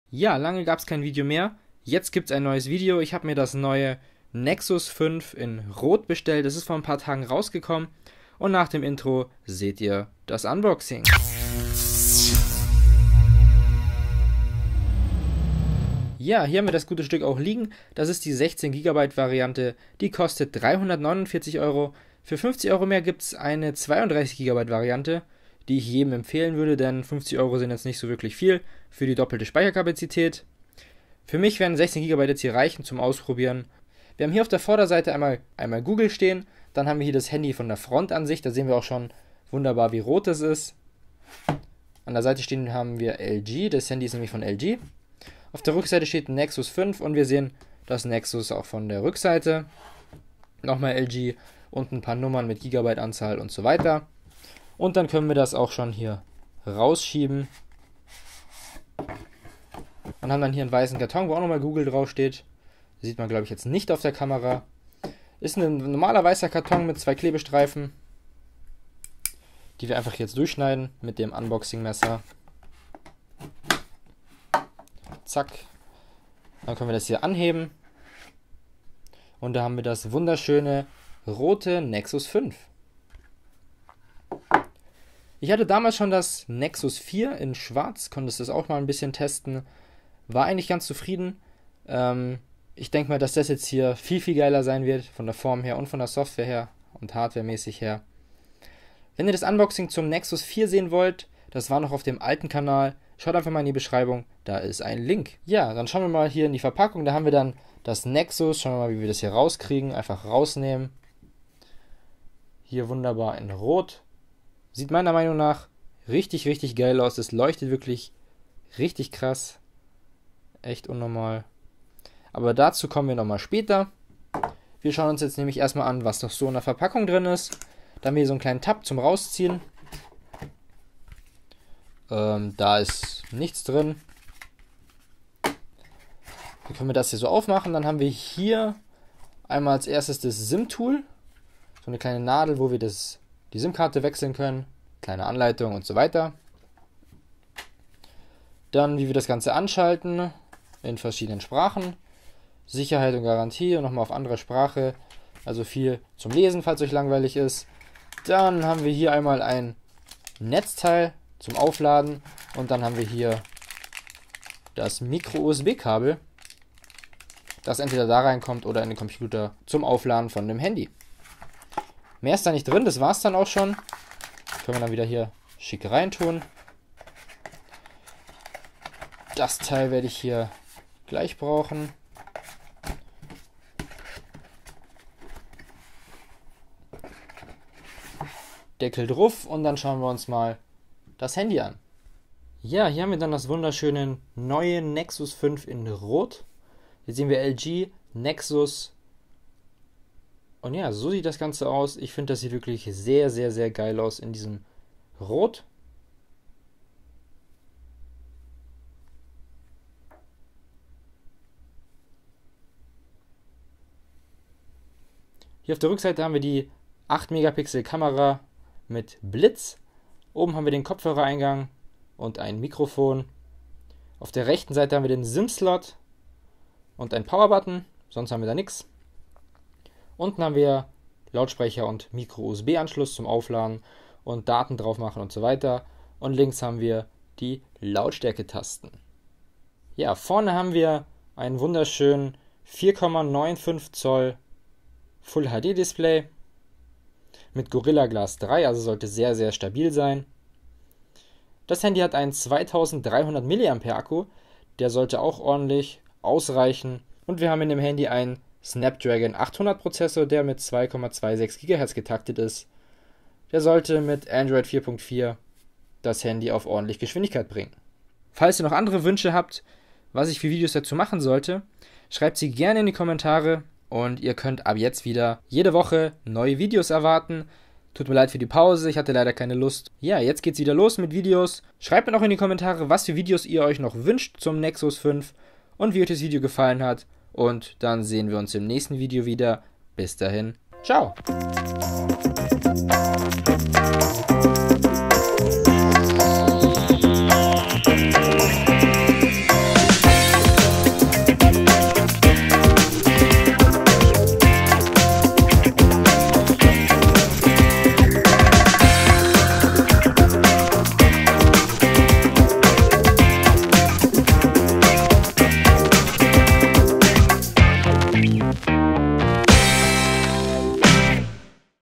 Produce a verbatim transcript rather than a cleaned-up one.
Ja, lange gab es kein Video mehr. Jetzt gibt es ein neues Video. Ich habe mir das neue Nexus fünf in Rot bestellt. Es ist vor ein paar Tagen rausgekommen. Und nach dem Intro seht ihr das Unboxing. Ja, hier haben wir das gute Stück auch liegen. Das ist die sechzehn Gigabyte Variante. Die kostet dreihundertneunundvierzig Euro. Für fünfzig Euro mehr gibt es eine zweiunddreißig Gigabyte Variante, die ich jedem empfehlen würde, denn fünfzig Euro sind jetzt nicht so wirklich viel für die doppelte Speicherkapazität. Für mich werden sechzehn Gigabyte jetzt hier reichen zum Ausprobieren. Wir haben hier auf der Vorderseite einmal, einmal Google stehen, dann haben wir hier das Handy von der Frontansicht, da sehen wir auch schon wunderbar, wie rot das ist. An der Seite stehen haben wir L G, das Handy ist nämlich von L G. Auf der Rückseite steht Nexus fünf und wir sehen das Nexus auch von der Rückseite. Nochmal L G und ein paar Nummern mit Gigabyte-Anzahl und so weiter. Und dann können wir das auch schon hier rausschieben. Und haben dann hier einen weißen Karton, wo auch nochmal Google draufsteht. Sieht man, glaube ich, jetzt nicht auf der Kamera. Ist ein normaler weißer Karton mit zwei Klebestreifen, die wir einfach jetzt durchschneiden mit dem Unboxing-Messer. Zack. Dann können wir das hier anheben. Und da haben wir das wunderschöne rote Nexus fünf. Ich hatte damals schon das Nexus vier in schwarz, konnte das auch mal ein bisschen testen. War eigentlich ganz zufrieden. Ähm, ich denke mal, dass das jetzt hier viel, viel geiler sein wird, von der Form her und von der Software her und hardwaremäßig her. Wenn ihr das Unboxing zum Nexus vier sehen wollt, das war noch auf dem alten Kanal, schaut einfach mal in die Beschreibung, da ist ein Link. Ja, dann schauen wir mal hier in die Verpackung, da haben wir dann das Nexus, schauen wir mal, wie wir das hier rauskriegen, einfach rausnehmen. Hier wunderbar in Rot. Sieht meiner Meinung nach richtig, richtig geil aus. Es leuchtet wirklich richtig krass. Echt unnormal. Aber dazu kommen wir nochmal später. Wir schauen uns jetzt nämlich erstmal an, was noch so in der Verpackung drin ist. Dann haben wir hier so einen kleinen Tab zum Rausziehen. Ähm, da ist nichts drin. Dann können wir das hier so aufmachen. Dann haben wir hier einmal als erstes das SIM-Tool. So eine kleine Nadel, wo wir das, die SIM-Karte wechseln können. Kleine Anleitung und so weiter. Dann, wie wir das Ganze anschalten. In verschiedenen Sprachen. Sicherheit und Garantie und nochmal auf andere Sprache. Also viel zum Lesen, falls euch langweilig ist. Dann haben wir hier einmal ein Netzteil zum Aufladen. Und dann haben wir hier das Micro-U S B-Kabel, das entweder da reinkommt oder in den Computer zum Aufladen von dem Handy. Mehr ist da nicht drin, das war es dann auch schon. Können wir dann wieder hier schick reintun. Das Teil werde ich hier gleich brauchen. Deckel drauf und dann schauen wir uns mal das Handy an. Ja, hier haben wir dann das wunderschöne neue Nexus fünf in Rot. Hier sehen wir L G, Nexus. Und ja, so sieht das Ganze aus. Ich finde, das sieht wirklich sehr, sehr, sehr geil aus in diesem Rot. Hier auf der Rückseite haben wir die acht Megapixel Kamera mit Blitz. Oben haben wir den Kopfhörereingang und ein Mikrofon. Auf der rechten Seite haben wir den SIM-Slot und ein Power-Button. Sonst haben wir da nichts. Unten haben wir Lautsprecher und Micro-U S B-Anschluss zum Aufladen und Daten drauf machen und so weiter. Und links haben wir die Lautstärke-Tasten. Ja, vorne haben wir einen wunderschönen vier Komma fünfundneunzig Zoll Full H D-Display mit Gorilla Glass drei, also sollte sehr, sehr stabil sein. Das Handy hat einen zweitausenddreihundert Milliampere Akku, der sollte auch ordentlich ausreichen. Und wir haben in dem Handy einen Snapdragon achthundert Prozessor, der mit zwei Komma sechsundzwanzig Gigahertz getaktet ist. Der sollte mit Android vier Punkt vier das Handy auf ordentlich Geschwindigkeit bringen. Falls ihr noch andere Wünsche habt, was ich für Videos dazu machen sollte, schreibt sie gerne in die Kommentare und ihr könnt ab jetzt wieder jede Woche neue Videos erwarten. Tut mir leid für die Pause, ich hatte leider keine Lust. Ja, jetzt geht's wieder los mit Videos. Schreibt mir noch in die Kommentare, was für Videos ihr euch noch wünscht zum Nexus fünf und wie euch das Video gefallen hat. Und dann sehen wir uns im nächsten Video wieder. Bis dahin, ciao!